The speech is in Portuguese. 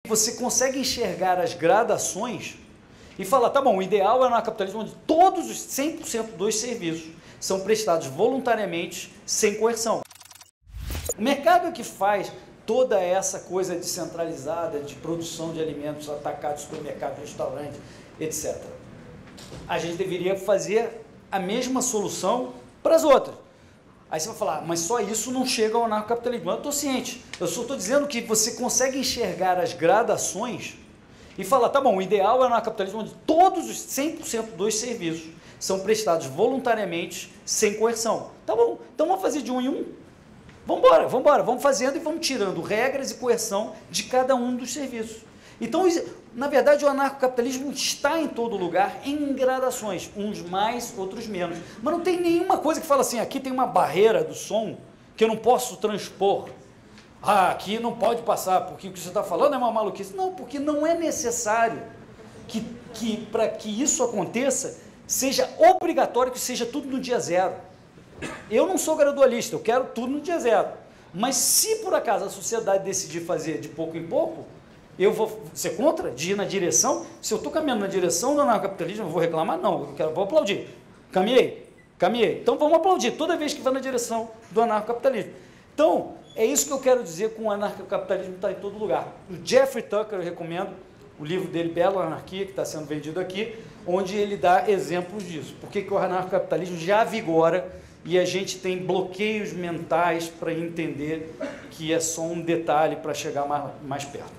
Você consegue enxergar as gradações e falar, tá bom, o ideal é o anarcapitalismo onde todos os 100% dos serviços são prestados voluntariamente, sem coerção. O mercado é que faz toda essa coisa descentralizada de produção de alimentos, atacados, supermercado, restaurante, etc. A gente deveria fazer a mesma solução para as outras. Aí você vai falar, mas só isso não chega ao anarcocapitalismo. Eu estou ciente, eu só estou dizendo que você consegue enxergar as gradações e falar, tá bom, o ideal é o anarcocapitalismo onde todos os 100% dos serviços são prestados voluntariamente, sem coerção. Tá bom, então vamos fazer de um em um. Vamos fazendo e vamos tirando regras e coerção de cada um dos serviços. Então, na verdade, o anarcocapitalismo está em todo lugar, em gradações, uns mais, outros menos. Mas não tem nenhuma coisa que fala assim, aqui tem uma barreira do som que eu não posso transpor. Ah, aqui não pode passar, porque o que você está falando é uma maluquice. Não, porque não é necessário que para que isso aconteça, seja obrigatório que seja tudo no dia zero. Eu não sou gradualista, eu quero tudo no dia zero. Mas se por acaso a sociedade decidir fazer de pouco em pouco, eu vou ser contra, de ir na direção. Se eu estou caminhando na direção do anarcocapitalismo, eu vou reclamar? Não, vou aplaudir. Caminhei. Então vamos aplaudir toda vez que vai na direção do anarcocapitalismo. Então, é isso que eu quero dizer com o anarcocapitalismo está em todo lugar. O Jeffrey Tucker, eu recomendo, o livro dele, Bela Anarquia, que está sendo vendido aqui, onde ele dá exemplos disso. Por que o anarcocapitalismo já vigora e a gente tem bloqueios mentais para entender que é só um detalhe para chegar mais perto.